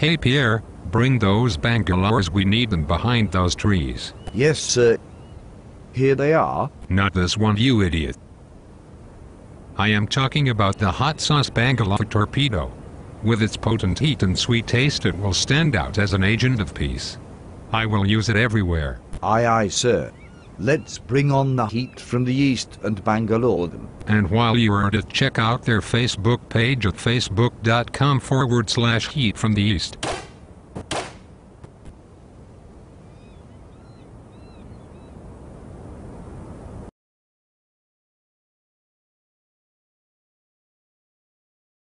Hey Pierre, bring those Bangalores, we need them behind those trees. Yes, sir. Here they are. Not this one, you idiot. I am talking about the hot sauce Bangalore Torpedo. With its potent heat and sweet taste, it will stand out as an agent of peace. I will use it everywhere. Aye, aye, sir. Let's bring on the heat from the east and Bangalore them. And while you are at it, check out their Facebook page at facebook.com/heat from the east.